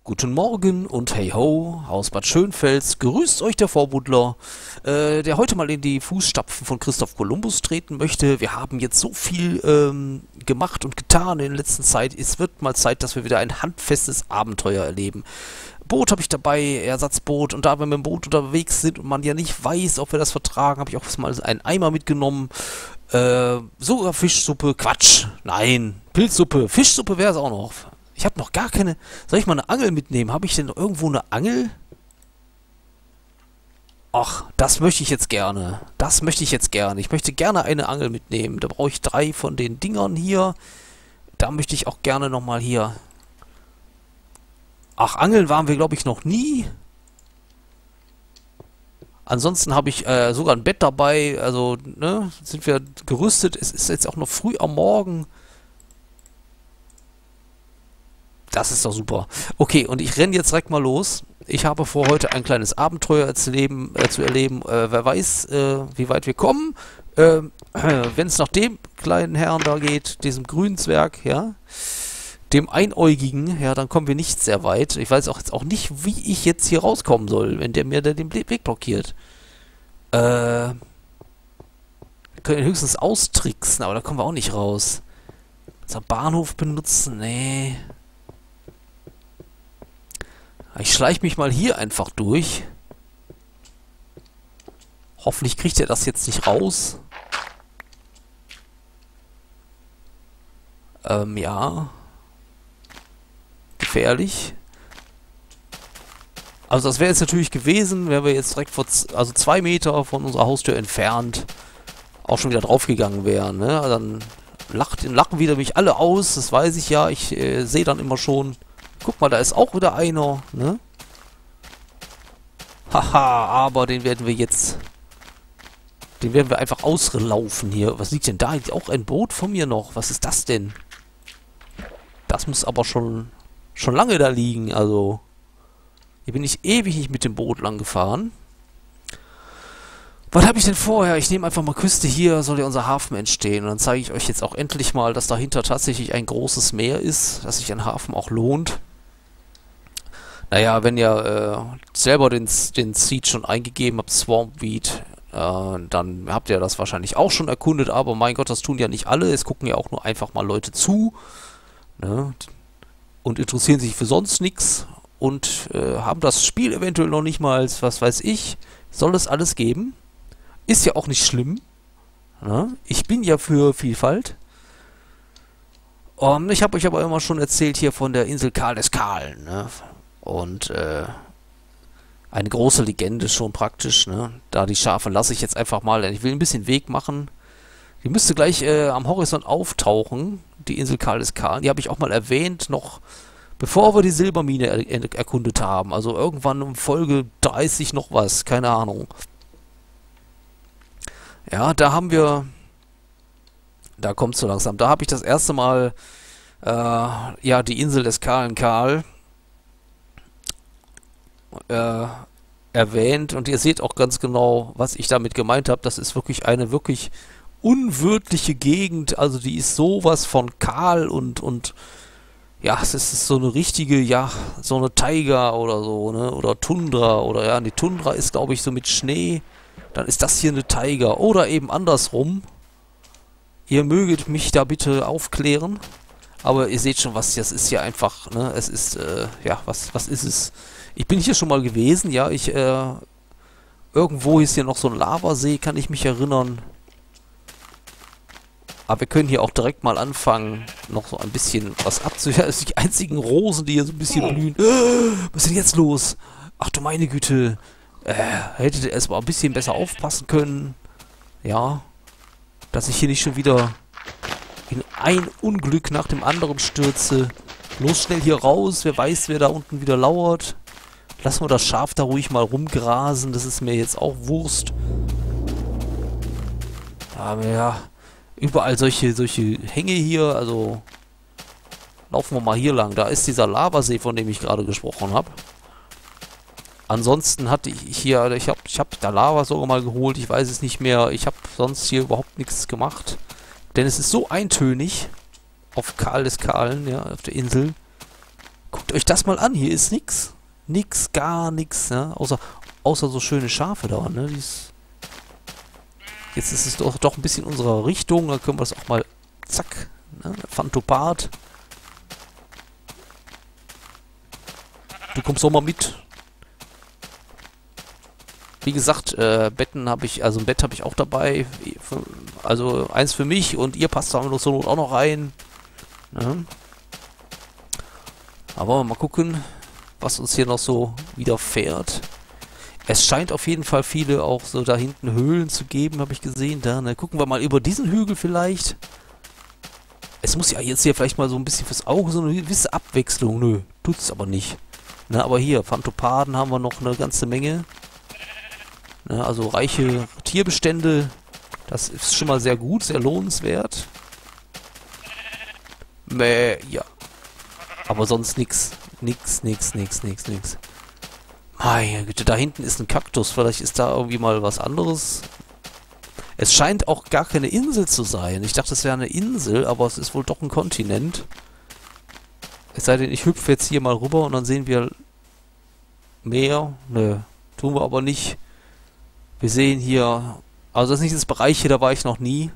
Guten Morgen und hey ho, aus Bad Schönfels, grüßt euch der Vorbuddler, der heute mal in die Fußstapfen von Christoph Kolumbus treten möchte. Wir haben jetzt so viel gemacht und getan in der letzten Zeit. Es wird mal Zeit, dass wir wieder ein handfestes Abenteuer erleben. Boot habe ich dabei, Ersatzboot, und da wir mit dem Boot unterwegs sind und man ja nicht weiß, ob wir das vertragen, habe ich auch mal einen Eimer mitgenommen. Sogar Fischsuppe, Quatsch, nein, Pilzsuppe, Fischsuppe wäre es auch noch. Ich habe noch gar keine... Soll ich mal eine Angel mitnehmen? Habe ich denn irgendwo eine Angel? Ach, das möchte ich jetzt gerne. Das möchte ich jetzt gerne. Ich möchte gerne eine Angel mitnehmen. Da brauche ich 3 von den Dingern hier. Da möchte ich auch gerne nochmal hier... Ach, Angeln waren wir, glaube ich, noch nie. Ansonsten habe ich sogar ein Bett dabei. Also, ne, sind wir gerüstet. Es ist jetzt auch noch früh am Morgen. Das ist doch super. Okay, und ich renne jetzt direkt mal los. Ich habe vor, heute ein kleines Abenteuer zu erleben. Wer weiß, wie weit wir kommen. Wenn es nach dem kleinen Herrn da geht, diesem grünen Zwerg, ja, dem Einäugigen, ja, dann kommen wir nicht sehr weit. Ich weiß auch jetzt auch nicht, wie ich jetzt hier rauskommen soll, wenn der mir den Weg blockiert. Wir können ihn höchstens austricksen, aber da kommen wir auch nicht raus. Unser Bahnhof benutzen, nee. Ich schleiche mich mal hier einfach durch. Hoffentlich kriegt er das jetzt nicht raus. Ja. Gefährlich. Also das wäre jetzt natürlich gewesen, wären wir jetzt direkt vor 2 Meter von unserer Haustür entfernt auch schon wieder draufgegangen wären. Ne? Dann lachen wieder mich alle aus, das weiß ich ja. Ich sehe dann immer schon... Guck mal, da ist auch wieder einer, ne? Haha, aber den werden wir jetzt... Den werden wir einfach auslaufen hier. Was liegt denn da? Auch ein Boot von mir noch. Was ist das denn? Das muss aber schon lange da liegen, also... Hier bin ich ewig nicht mit dem Boot lang gefahren. Was habe ich denn vorher? Ich nehme einfach mal Küste, hier soll ja unser Hafen entstehen. Und dann zeige ich euch jetzt auch endlich mal, dass dahinter tatsächlich ein großes Meer ist, dass sich ein Hafen auch lohnt. Naja, wenn ihr selber den Seed schon eingegeben habt, Swampweed, dann habt ihr das wahrscheinlich auch schon erkundet, aber mein Gott, das tun ja nicht alle. Es gucken ja auch nur einfach mal Leute zu, ne, und interessieren sich für sonst nichts und haben das Spiel eventuell noch nicht mal, was weiß ich, soll es alles geben. Ist ja auch nicht schlimm. Ne? Ich bin ja für Vielfalt. Ich habe euch aber immer schon erzählt hier von der Insel Karl des Kahlen, ne? Und eine große Legende schon praktisch, ne? Da die Schafe lasse ich jetzt einfach mal, denn ich will ein bisschen Weg machen. Die müsste gleich am Horizont auftauchen, die Insel Karl des Kahlen. Die habe ich auch mal erwähnt, noch bevor wir die Silbermine erkundet haben. Also irgendwann in Folge 30 noch was, keine Ahnung. Ja, da haben wir... Da kommt es so langsam. Da habe ich das erste Mal ja, die Insel des kahlen Karl erwähnt, und ihr seht auch ganz genau, was ich damit gemeint habe. Das ist wirklich eine wirklich unwirtliche Gegend, also die ist sowas von kahl und ja, es ist so eine richtige, ja, so eine Taiga oder so, ne, oder Tundra, oder ja, die Tundra ist, glaube ich, so mit Schnee, dann ist das hier eine Taiga, oder eben andersrum. Ihr möget mich da bitte aufklären, aber ihr seht schon, was das ist hier einfach, ne, es ist, ja, was ist es? Ich bin hier schon mal gewesen, ja, irgendwo ist hier noch so ein Lavasee, kann ich mich erinnern. Aber wir können hier auch direkt mal anfangen, noch so ein bisschen was abzuhören. Das sind die einzigen Rosen, die hier so ein bisschen blühen. Was ist denn jetzt los? Ach du meine Güte. Hättet ihr erst mal ein bisschen besser aufpassen können. Ja. Dass ich hier nicht schon wieder in ein Unglück nach dem anderen stürze. Los, schnell hier raus. Wer weiß, wer da unten wieder lauert. Lassen wir das Schaf da ruhig mal rumgrasen. Das ist mir jetzt auch Wurst. Aber ja, überall solche Hänge hier. Also laufen wir mal hier lang. Da ist dieser Lavasee, von dem ich gerade gesprochen habe. Ansonsten hatte ich hier, ich hab da Lava sogar mal geholt. Ich weiß es nicht mehr. Ich habe sonst hier überhaupt nichts gemacht. Denn es ist so eintönig auf Karl des Kahlen, ja, auf der Insel. Guckt euch das mal an, hier ist nix. Nix, gar nix, ne? Außer so schöne Schafe da, ne? Jetzt ist es doch ein bisschen in unserer Richtung, dann können wir das auch mal, zack, ne? Phantopard. Du kommst doch mal mit. Wie gesagt, Betten habe ich, also ein Bett habe ich auch dabei. Also eins für mich und ihr passt da zur Not auch noch rein. Ne? Aber mal gucken, was uns hier noch so widerfährt. Es scheint auf jeden Fall viele auch so da hinten Höhlen zu geben, habe ich gesehen. Da, ne? Gucken wir mal über diesen Hügel vielleicht. Es muss ja jetzt hier vielleicht mal so ein bisschen fürs Auge so eine gewisse Abwechslung. Nö, tut's aber nicht. Na, aber hier, Phantoparden haben wir noch eine ganze Menge. Na, also reiche Tierbestände. Das ist schon mal sehr gut, sehr lohnenswert. Ja. Aber sonst nix. Nix. Meine Güte, da hinten ist ein Kaktus. Vielleicht ist da irgendwie mal was anderes. Es scheint auch gar keine Insel zu sein. Ich dachte, es wäre eine Insel, aber es ist wohl doch ein Kontinent. Es sei denn, ich hüpfe jetzt hier mal rüber und dann sehen wir Meer. Nö, tun wir aber nicht. Wir sehen hier... Also das ist nicht das Bereich hier, da war ich noch nie.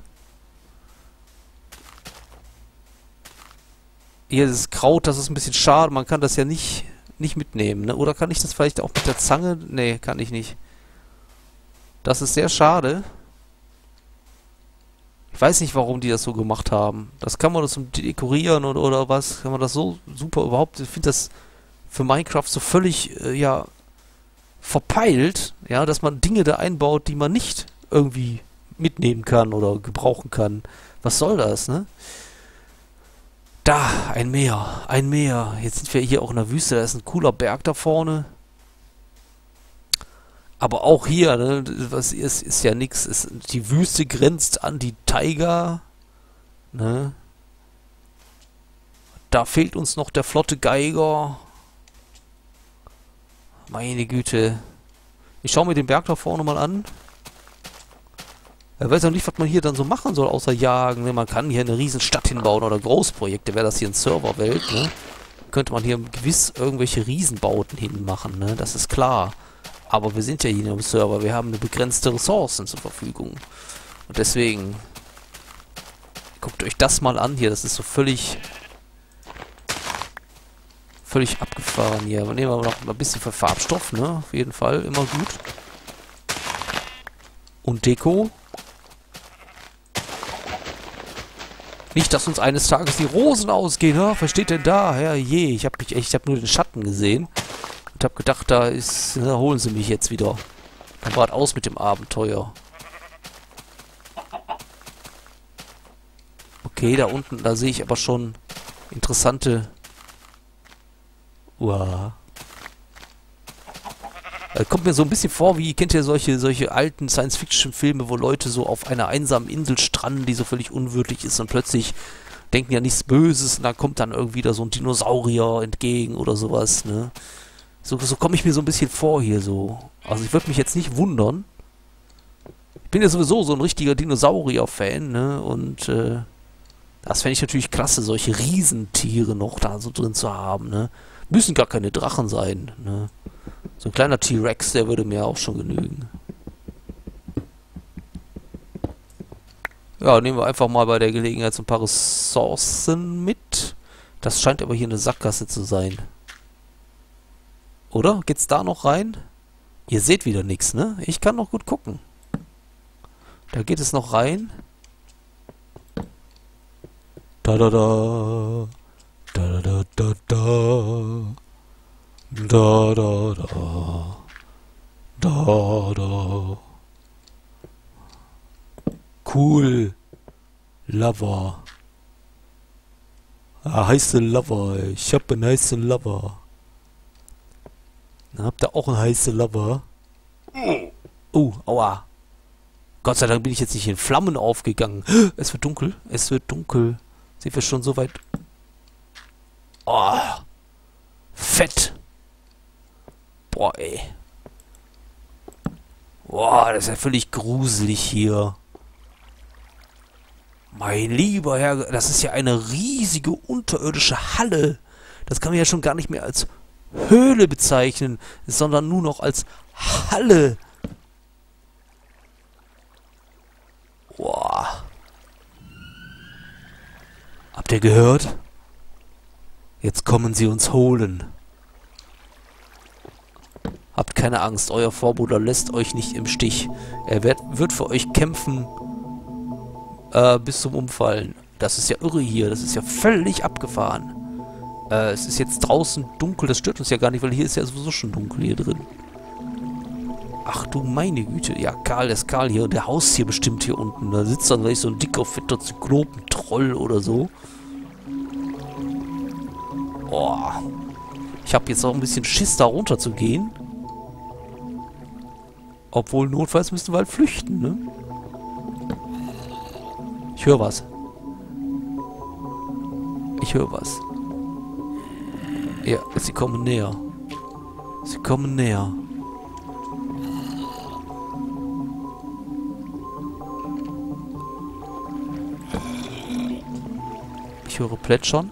Hier ist Kraut, das ist ein bisschen schade. Man kann das ja nicht mitnehmen, ne? Oder kann ich das vielleicht auch mit der Zange? Nee, kann ich nicht. Das ist sehr schade. Ich weiß nicht, warum die das so gemacht haben. Das kann man zum Dekorieren oder was? Kann man das so super überhaupt... Ich finde das für Minecraft so völlig, ja, verpeilt, ja, dass man Dinge da einbaut, die man nicht irgendwie mitnehmen kann oder gebrauchen kann. Was soll das, ne? Da, ein Meer, ein Meer. Jetzt sind wir hier auch in der Wüste, da ist ein cooler Berg da vorne. Aber auch hier, ne, was ist ja nichts. Die Wüste grenzt an die Taiga, ne? Da fehlt uns noch der flotte Geiger. Meine Güte. Ich schaue mir den Berg da vorne mal an. Ich weiß auch nicht, was man hier dann so machen soll, außer jagen. Ne? Man kann hier eine riesen Stadt hinbauen oder Großprojekte. Wäre das hier eine Serverwelt, ne? Könnte man hier gewiss irgendwelche Riesenbauten hinmachen, ne? Das ist klar. Aber wir sind ja hier im Server. Wir haben eine begrenzte Ressourcen zur Verfügung. Und deswegen... Guckt euch das mal an hier. Das ist so völlig abgefahren hier. Nehmen wir noch ein bisschen für Farbstoff, ne? Auf jeden Fall, immer gut. Und Deko. Nicht, dass uns eines Tages die Rosen ausgehen, ha? Was steht denn da? Herrje, ich hab nur den Schatten gesehen. Und hab gedacht, da holen sie mich jetzt wieder. Dann war es aus mit dem Abenteuer. Okay, da unten, da sehe ich aber schon interessante... Uah. Kommt mir so ein bisschen vor, wie, kennt ihr solche alten Science-Fiction-Filme, wo Leute so auf einer einsamen Insel stranden, die so völlig unwirtlich ist und plötzlich denken ja nichts Böses und da kommt dann irgendwie da so ein Dinosaurier entgegen oder sowas, ne? So komme ich mir so ein bisschen vor hier so. Also ich würde mich jetzt nicht wundern. Ich bin ja sowieso so ein richtiger Dinosaurier-Fan, ne? Und das fände ich natürlich klasse, solche Riesentiere noch da so drin zu haben, ne? Müssen gar keine Drachen sein, ne? So ein kleiner T-Rex, der würde mir auch schon genügen. Ja, nehmen wir einfach mal bei der Gelegenheit so ein paar Ressourcen mit. Das scheint aber hier eine Sackgasse zu sein. Oder? Geht's da noch rein? Ihr seht wieder nichts, ne? Ich kann noch gut gucken. Da geht es noch rein. Da da da. Da da da da. Da da da. Da da. Cool. Lava. Heiße Lava. Ich hab einen heißen Lava. Habt ihr auch einen heißen Lava? Aua. Gott sei Dank bin ich jetzt nicht in Flammen aufgegangen. Es wird dunkel. Es wird dunkel. Sind wir schon so weit? Oh. Fett. Boah, ey. Boah, das ist ja völlig gruselig hier. Mein lieber Herr, das ist ja eine riesige unterirdische Halle. Das kann man ja schon gar nicht mehr als Höhle bezeichnen, sondern nur noch als Halle. Boah. Habt ihr gehört? Jetzt kommen sie uns holen. Habt keine Angst, euer Vorbruder lässt euch nicht im Stich. Er wird für euch kämpfen bis zum Umfallen. Das ist ja irre hier, das ist ja völlig abgefahren. Es ist jetzt draußen dunkel, das stört uns ja gar nicht, weil hier ist ja sowieso schon dunkel hier drin. Ach du meine Güte, ja Karl, der ist Karl hier und der haust hier bestimmt hier unten. Da sitzt dann gleich so ein dicker, fetter Zyklopen-Troll oder so. Boah. Ich habe jetzt auch ein bisschen Schiss, da runter zu gehen. Obwohl, notfalls müssten wir halt flüchten, ne? Ich höre was. Ich höre was. Ja, sie kommen näher. Sie kommen näher. Ich höre Plätschern.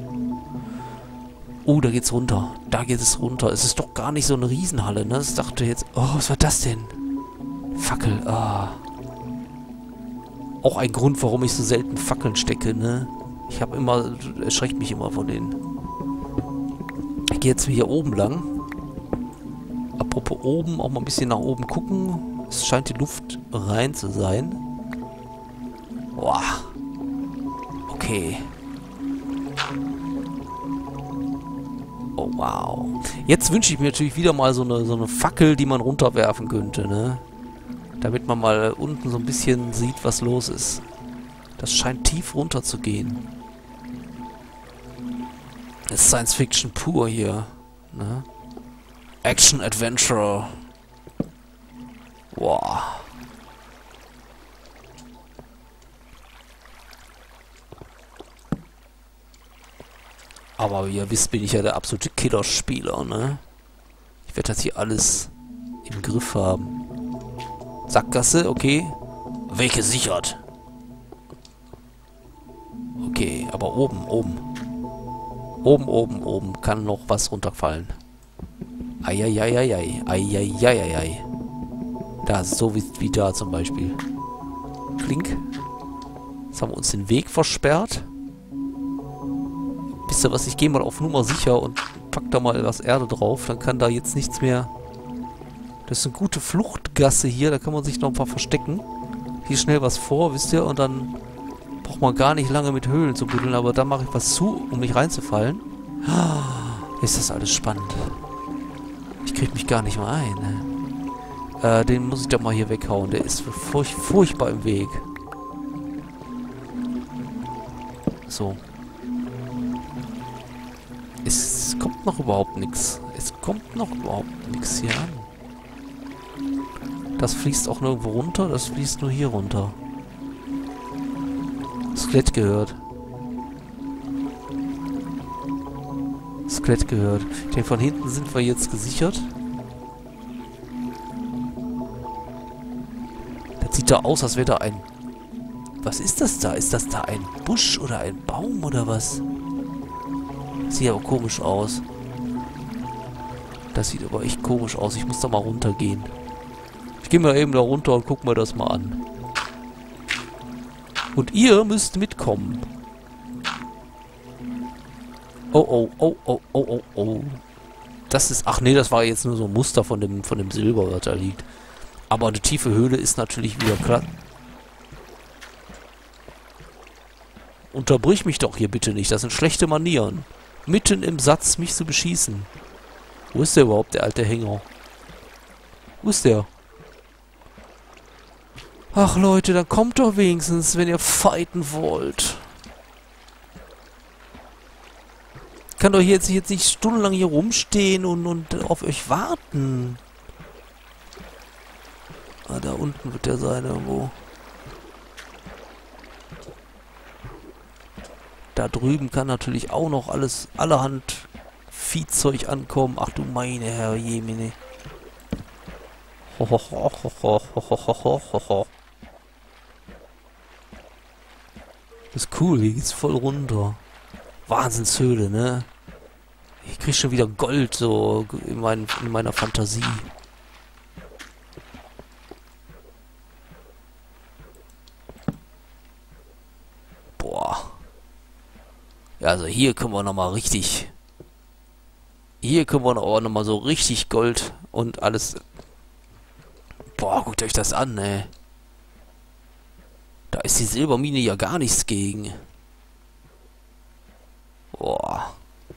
Oh, da geht's runter. Da geht es runter. Es ist doch gar nicht so eine Riesenhalle, ne? Ich dachte jetzt... Oh, was war das denn? Fackel. Ah. Auch ein Grund, warum ich so selten Fackeln stecke, ne? Ich habe immer... Erschreckt mich immer von denen. Ich gehe jetzt hier oben lang. Apropos oben, auch mal ein bisschen nach oben gucken. Es scheint die Luft rein zu sein. Boah. Okay. Oh, wow. Jetzt wünsche ich mir natürlich wieder mal so eine Fackel, die man runterwerfen könnte, ne? Damit man mal unten so ein bisschen sieht, was los ist. Das scheint tief runter zu gehen. Das ist Science Fiction pur hier, ne? Action Adventure. Wow. Aber wie ihr wisst, bin ich ja der absolute Killerspieler, ne? Ich werde das hier alles im Griff haben. Sackgasse, okay. Weg gesichert. Okay, aber oben. Oben kann noch was runterfallen. Eieieiei. Eieieiei. Da, so wie da zum Beispiel. Klink. Jetzt haben wir uns den Weg versperrt. Wisst ihr was, ich gehe mal auf Nummer sicher und pack da mal was Erde drauf. Dann kann da jetzt nichts mehr... Das ist eine gute Fluchtgasse hier, da kann man sich noch ein paar verstecken. Hier schnell was vor, wisst ihr, und dann braucht man gar nicht lange mit Höhlen zu buddeln, aber dann mache ich was zu, um nicht reinzufallen. Ist das alles spannend. Ich krieg mich gar nicht mal ein, ne? Den muss ich doch mal hier weghauen, der ist furchtbar im Weg. So. Es kommt noch überhaupt nichts. Es kommt noch überhaupt nichts hier an. Das fließt auch nirgendwo runter, das fließt nur hier runter. Skelett gehört. Skelett gehört. Ich denke, von hinten sind wir jetzt gesichert. Das sieht da aus, als wäre da ein... Was ist das da? Ist das da ein Busch oder ein Baum oder was? Sieht aber komisch aus. Das sieht aber echt komisch aus. Ich muss da mal runtergehen. Ich gehe mal eben da runter und guck mir das mal an. Und ihr müsst mitkommen. Oh. Das ist... Ach nee, das war jetzt nur so ein Muster von dem Silber, was da liegt. Aber eine tiefe Höhle ist natürlich wieder klar. Unterbrich mich doch hier bitte nicht. Das sind schlechte Manieren. Mitten im Satz mich zu beschießen. Wo ist der überhaupt, der alte Hänger? Wo ist der? Ach Leute, dann kommt doch wenigstens, wenn ihr fighten wollt. Ich kann doch jetzt nicht stundenlang hier rumstehen und auf euch warten. Ah, da unten wird der sein irgendwo. Da drüben kann natürlich auch noch allerhand Viehzeug ankommen. Ach du meine Herr Jemine. Das ist cool, hier geht's voll runter. Wahnsinnshöhle, ne? Ich krieg schon wieder Gold, so in meiner Fantasie. Boah. Ja, also hier können wir nochmal richtig... Hier können wir auch nochmal so richtig Gold und alles... Boah, guckt euch das an, ey. Da ist die Silbermine ja gar nichts gegen. Boah.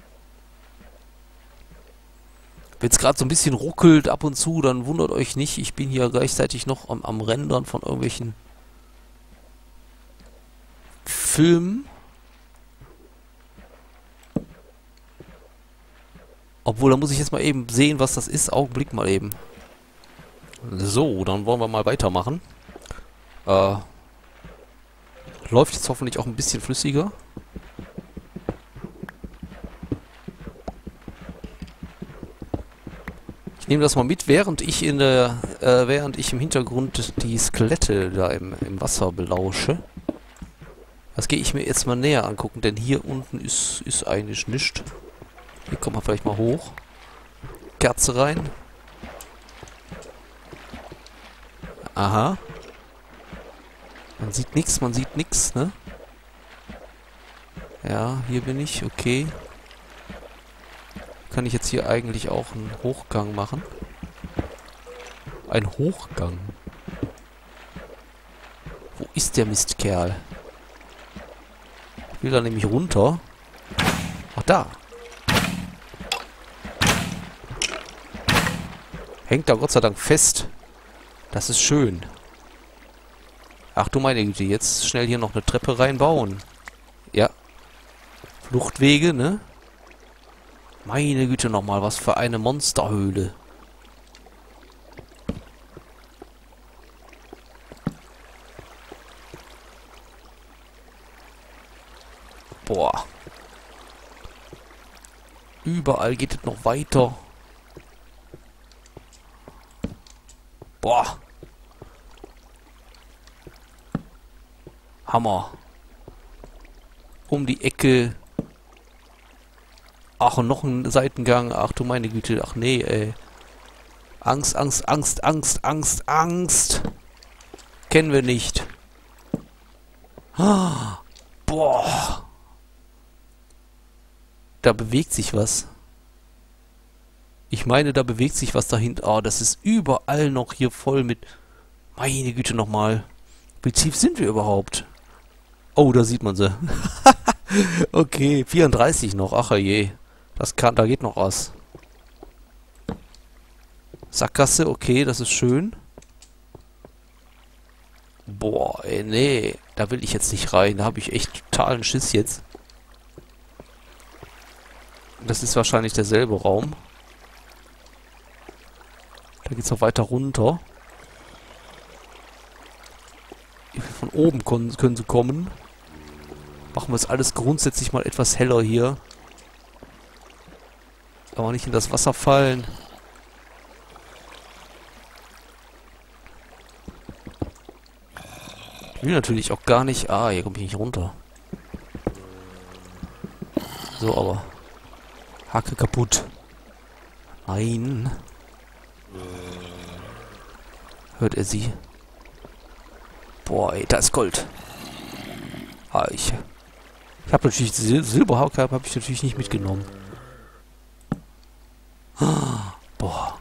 Wenn es gerade so ein bisschen ruckelt ab und zu, dann wundert euch nicht. Ich bin hier gleichzeitig noch am Rendern von irgendwelchen Filmen. Obwohl, da muss ich jetzt mal eben sehen, was das ist. Augenblick mal eben. So, dann wollen wir mal weitermachen. Läuft jetzt hoffentlich auch ein bisschen flüssiger. Ich nehme das mal mit, während ich während ich im Hintergrund die Skelette da im Wasser belausche. Das gehe ich mir jetzt mal näher angucken, denn hier unten ist eigentlich nichts. Hier kommt man vielleicht mal hoch. Kerze rein. Aha. Man sieht nichts, ne? Ja, hier bin ich, okay. Kann ich jetzt hier eigentlich auch einen Hochgang machen? Ein Hochgang? Wo ist der Mistkerl? Ich will da nämlich runter. Ach, da. Hängt da Gott sei Dank fest. Das ist schön. Ach du meine Güte, jetzt schnell hier noch eine Treppe reinbauen. Ja. Fluchtwege, ne? Meine Güte nochmal, was für eine Monsterhöhle. Boah. Überall geht es noch weiter. Boah. Hammer. Um die Ecke. Ach, und noch ein Seitengang. Ach du meine Güte. Ach nee, ey. Angst, Angst, Angst, Angst, Angst, Angst. Kennen wir nicht. Ah, boah. Da bewegt sich was. Ich meine, da bewegt sich was dahinter. Oh, das ist überall noch hier voll mit... Meine Güte nochmal. Wie tief sind wir überhaupt? Oh, da sieht man sie. Okay, 34 noch. Ach je. Da geht noch was. Sackgasse, okay, das ist schön. Boah, ey, nee. Da will ich jetzt nicht rein. Da habe ich echt totalen Schiss jetzt. Das ist wahrscheinlich derselbe Raum. Da geht's noch weiter runter. Von oben können sie kommen. Machen wir es alles grundsätzlich mal etwas heller hier. Aber nicht in das Wasser fallen. Ich will natürlich auch gar nicht... Ah, hier komme ich nicht runter. So, aber... Hacke kaputt. Nein. Hört er sie? Boah, ey, da ist Gold. Ah, ich habe natürlich Silberhacke, habe ich natürlich nicht mitgenommen. Boah.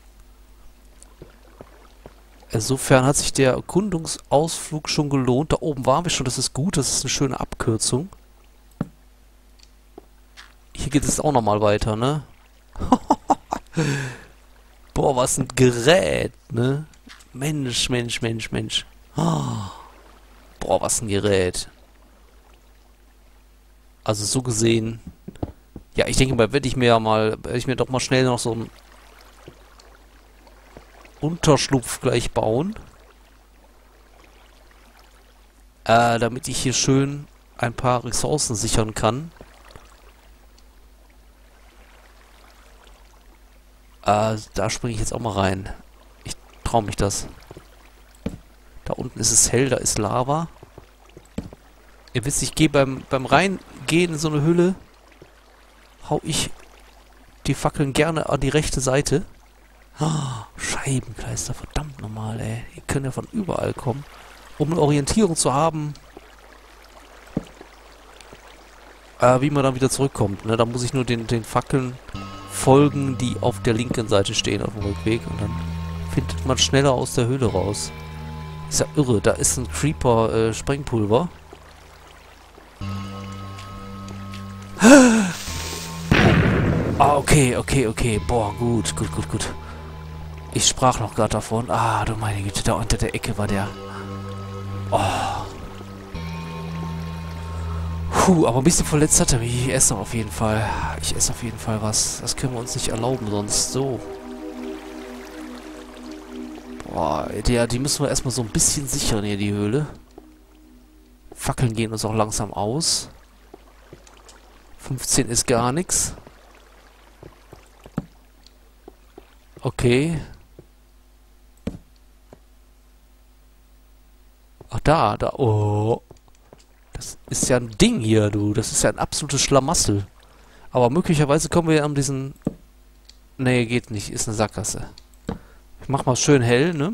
Insofern hat sich der Erkundungsausflug schon gelohnt. Da oben waren wir schon, das ist gut, das ist eine schöne Abkürzung. Hier geht es auch nochmal weiter, ne? Boah, was ein Gerät, ne? Mensch, Mensch, Mensch, Mensch. Boah, was ein Gerät. Also so gesehen... Ja, ich denke mal, werde ich mir doch mal schnell noch so einen Unterschlupf gleich bauen. Damit ich hier schön ein paar Ressourcen sichern kann. Da springe ich jetzt auch mal rein. Ich traue mich das. Da unten ist es hell, da ist Lava. Ihr wisst, ich gehe beim Reingehen in so eine Hülle, hau ich die Fackeln gerne an die rechte Seite. Ah, Scheibenkleister, verdammt nochmal, ey. Die können ja von überall kommen. Um eine Orientierung zu haben, wie man dann wieder zurückkommt. Ne? Da muss ich nur den Fackeln folgen, die auf der linken Seite stehen auf dem Rückweg. Und dann findet man schneller aus der Höhle raus. Ist ja irre, da ist ein Creeper Sprengpulver. Ah, okay. Boah, gut. Ich sprach noch gerade davon. Ah, du meine Güte, da unter der Ecke war der. Oh. Puh, aber ein bisschen verletzt hat er mich. Ich esse auf jeden Fall. Ich esse auf jeden Fall was. Das können wir uns nicht erlauben, sonst so. Boah, die müssen wir erstmal so ein bisschen sichern hier, die Höhle. Fackeln gehen uns auch langsam aus. 15 ist gar nichts. Okay. Ach, da. Oh. Das ist ja ein Ding hier, du. Das ist ja ein absolutes Schlamassel. Aber möglicherweise kommen wir ja an diesen... Nee, geht nicht. Ist eine Sackgasse. Ich mach mal schön hell, ne?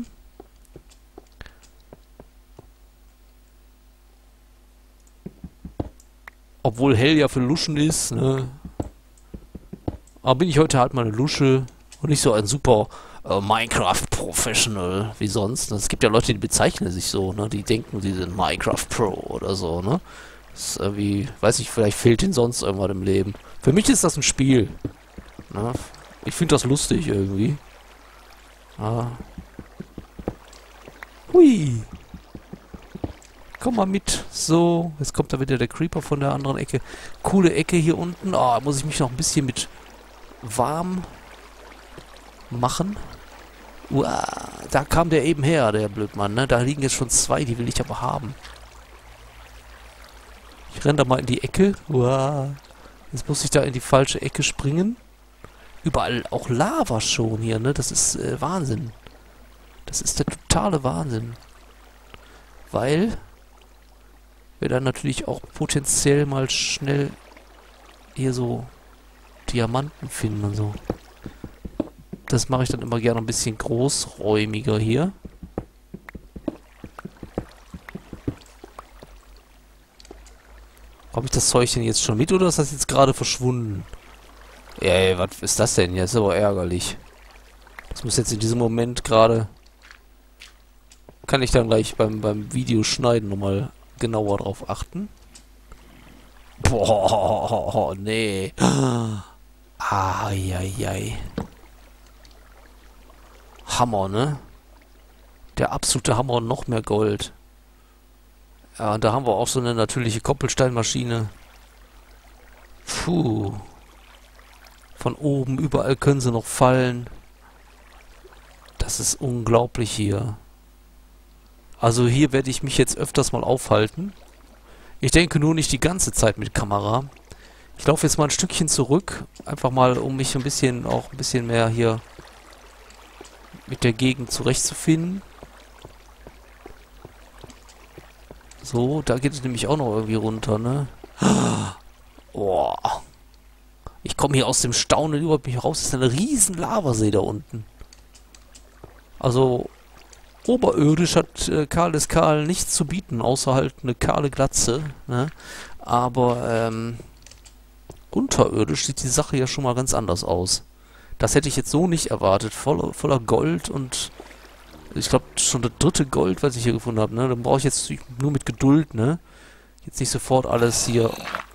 Obwohl hell ja für Luschen ist, ne? Aber bin ich heute halt mal eine Lusche und nicht so ein super Minecraft-Professional wie sonst. Es gibt ja Leute, die bezeichnen sich so, ne? Die denken, sie sind Minecraft-Pro oder so, ne? Das ist irgendwie, weiß ich, vielleicht fehlt ihnen sonst irgendwas im Leben. Für mich ist das ein Spiel. Ne? Ich finde das lustig irgendwie. Ah. Hui. Komm mal mit. So, jetzt kommt da wieder der Creeper von der anderen Ecke. Coole Ecke hier unten. Ah, muss ich mich noch ein bisschen mit warm machen. Uah, da kam der eben her, der Blödmann, ne? Da liegen jetzt schon zwei, die will ich aber haben. Ich renne da mal in die Ecke. Uah. Jetzt muss ich da in die falsche Ecke springen. Überall auch Lava schon hier, ne? Das ist Wahnsinn. Das ist der totale Wahnsinn. Weil wir dann natürlich auch potenziell mal schnell hier so Diamanten finden und so. Das mache ich dann immer gerne ein bisschen großräumiger hier. Habe ich das Zeug denn jetzt schon mit oder ist das jetzt gerade verschwunden? Ey, was ist das denn? Ja, ist aber ärgerlich. Das muss jetzt in diesem Moment gerade... Kann ich dann gleich beim Videoschneiden nochmal genauer drauf achten. Boah, nee. Ai. Hammer, ne? Der absolute Hammer und noch mehr Gold. Ja, und da haben wir auch so eine natürliche Koppelsteinmaschine. Puh. Von oben, überall können sie noch fallen. Das ist unglaublich hier. Also hier werde ich mich jetzt öfters mal aufhalten. Ich denke nur nicht die ganze Zeit mit Kamera. Ich laufe jetzt mal ein Stückchen zurück. Einfach mal, um mich ein bisschen mehr hier mit der Gegend zurechtzufinden. So, da geht es nämlich auch noch irgendwie runter, ne? Oh. Ich komme hier aus dem Staunen überhaupt nicht raus. Das ist ein riesen Lavasee da unten. Also, oberirdisch hat Karl des Karl nichts zu bieten, außer halt eine kahle Glatze, ne? Aber, unterirdisch sieht die Sache ja schon mal ganz anders aus. Das hätte ich jetzt so nicht erwartet. Voller Gold und ich glaube schon das dritte Gold, was ich hier gefunden habe, ne? Dann brauche ich jetzt nur mit Geduld, ne? Jetzt nicht sofort alles hier...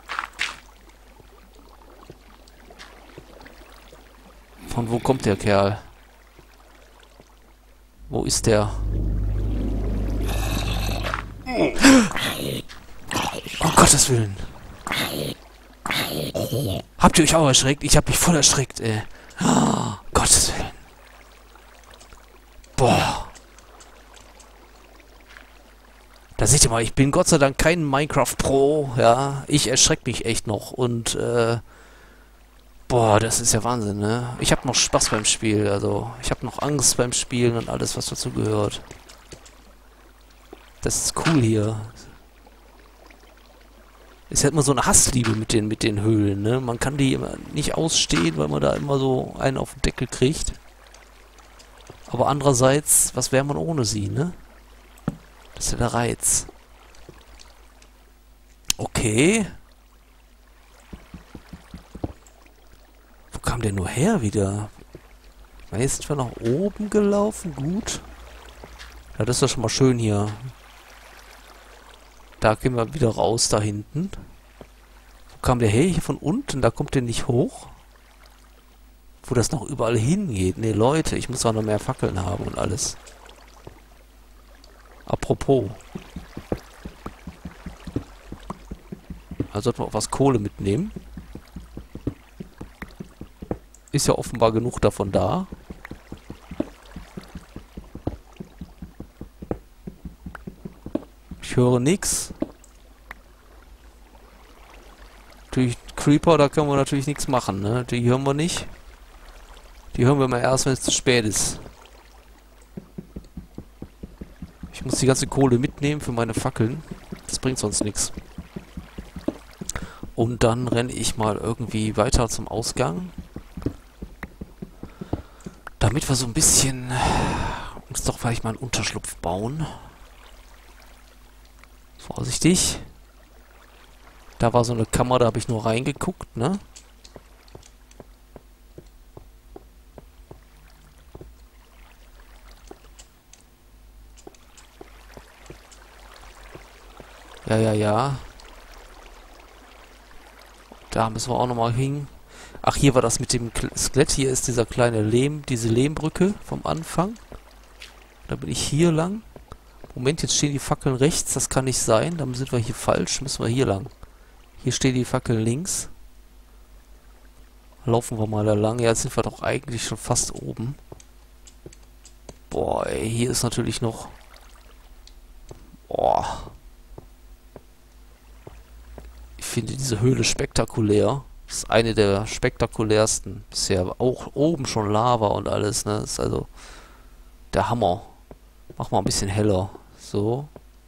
Von wo kommt der Kerl? Wo ist der? Um Gottes Willen. Habt ihr euch auch erschreckt? Ich hab mich voll erschreckt, ey. Oh, Gottes Willen. Boah. Da seht ihr mal, ich bin Gott sei Dank kein Minecraft-Pro, ja. Ich erschrecke mich echt noch und, boah, das ist ja Wahnsinn, ne? Ich habe noch Spaß beim Spiel, also ich habe noch Angst beim Spielen und alles, was dazu gehört. Das ist cool hier. Ist ja immer so eine Hassliebe mit den Höhlen, ne? Man kann die immer nicht ausstehen, weil man da immer so einen auf den Deckel kriegt. Aber andererseits, was wäre man ohne sie, ne? Das ist ja der Reiz. Okay. Wo kam der nur her wieder? Ich meine, jetzt sind wir nach oben gelaufen. Gut. Ja, das ist ja schon mal schön hier. Da gehen wir wieder raus, da hinten. Wo kam der her? Hier von unten? Da kommt der nicht hoch. Wo das noch überall hingeht. Ne, Leute, ich muss auch noch mehr Fackeln haben und alles. Apropos. Also sollten wir auch was Kohle mitnehmen. Ist ja offenbar genug davon da. Ich höre nichts. Natürlich Creeper, da können wir natürlich nichts machen, ne? Die hören wir nicht. Die hören wir mal erst, wenn es zu spät ist. Ich muss die ganze Kohle mitnehmen für meine Fackeln. Das bringt sonst nichts. Und dann renne ich mal irgendwie weiter zum Ausgang. Damit wir so ein bisschen uns doch vielleicht mal einen Unterschlupf bauen. Vorsichtig. Da war so eine Kammer, da habe ich nur reingeguckt, ne? Ja, ja, ja. Da müssen wir auch nochmal hin. Ach, hier war das mit dem Skelett. Hier ist dieser kleine diese Lehmbrücke vom Anfang. Da bin ich hier lang. Moment, jetzt stehen die Fackeln rechts. Das kann nicht sein. Dann sind wir hier falsch. Müssen wir hier lang. Hier stehen die Fackeln links. Laufen wir mal da lang. Ja, jetzt sind wir doch eigentlich schon fast oben. Boah, ey, hier ist natürlich noch... Boah. Ich finde diese Höhle spektakulär. Das ist eine der spektakulärsten bisher. Auch oben schon Lava und alles, ne? Das ist also der Hammer. Mach mal ein bisschen heller. So.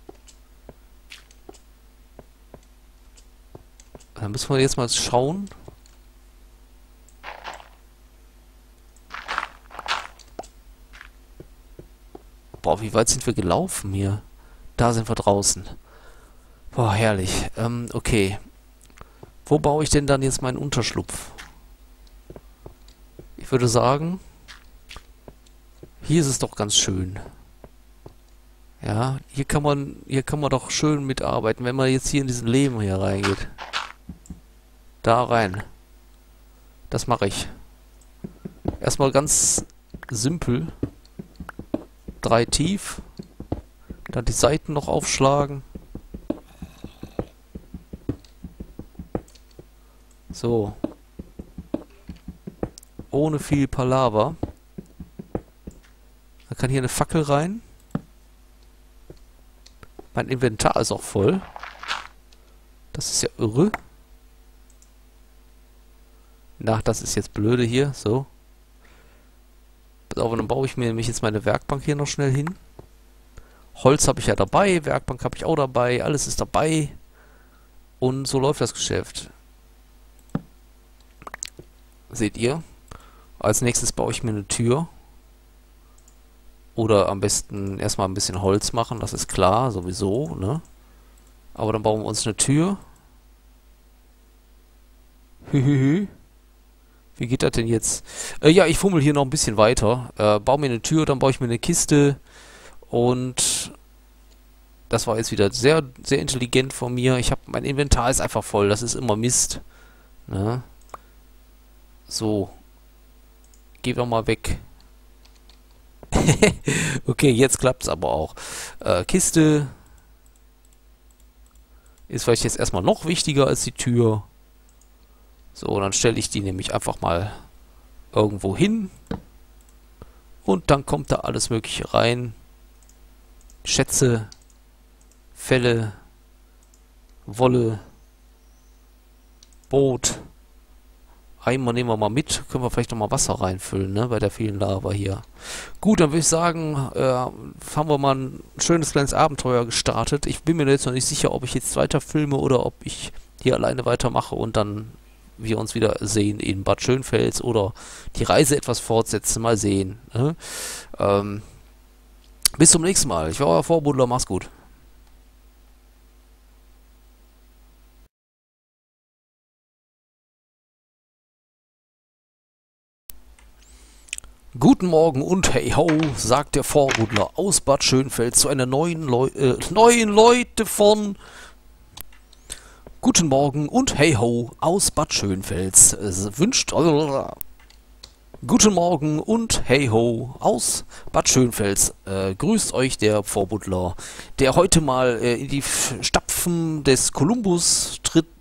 Dann müssen wir jetzt mal schauen. Boah, wie weit sind wir gelaufen hier? Da sind wir draußen. Boah, herrlich. Okay. Wo baue ich denn dann jetzt meinen Unterschlupf? Ich würde sagen, hier ist es doch ganz schön. Ja, hier kann man doch schön mitarbeiten, wenn man jetzt hier in diesen Lehm hier reingeht. Da rein. Das mache ich. Erstmal ganz simpel. 3 tief. Dann die Seiten noch aufschlagen. So. Ohne viel Palaver. Dann kann hier eine Fackel rein. Mein Inventar ist auch voll. Das ist ja irre. Na, das ist jetzt blöde hier. So. Pass auf, dann baue ich mir nämlich jetzt meine Werkbank hier noch schnell hin. Holz habe ich ja dabei. Werkbank habe ich auch dabei. Alles ist dabei. Und so läuft das Geschäft. Seht ihr? Als nächstes baue ich mir eine Tür. Oder am besten erstmal ein bisschen Holz machen, das ist klar, sowieso, ne? Aber dann bauen wir uns eine Tür. Hühühü. Wie geht das denn jetzt? Ja, ich fummel hier noch ein bisschen weiter. Baue mir eine Tür, dann baue ich mir eine Kiste. Und das war jetzt wieder sehr, sehr intelligent von mir. Mein Inventar ist einfach voll, das ist immer Mist. Ne? So. Geh doch mal weg. Okay, jetzt klappt's aber auch. Kiste ist vielleicht jetzt erstmal noch wichtiger als die Tür. So, dann stelle ich die nämlich einfach mal irgendwo hin. Und dann kommt da alles Mögliche rein. Schätze, Felle, Wolle, Boot. Eimer nehmen wir mal mit. Können wir vielleicht noch mal Wasser reinfüllen, ne? Bei der vielen Lava hier. Gut, dann würde ich sagen, haben wir mal ein schönes kleines Abenteuer gestartet. Ich bin mir jetzt noch nicht sicher, ob ich jetzt weiter filme oder ob ich hier alleine weitermache und dann wir uns wieder sehen in Bad Schönfels oder die Reise etwas fortsetzen, mal sehen. Ne? Ähm, bis zum nächsten Mal. Ich war euer Vorbuddler, mach's gut. Guten Morgen und hey ho, sagt der Vorbuddler aus Bad Schönfels zu einer neuen Leute von Guten Morgen und hey ho aus Bad Schönfels. Es wünscht Guten Morgen und hey ho aus Bad Schönfels. Grüßt euch der Vorbuddler, der heute mal in die Stapfen des Kolumbus tritt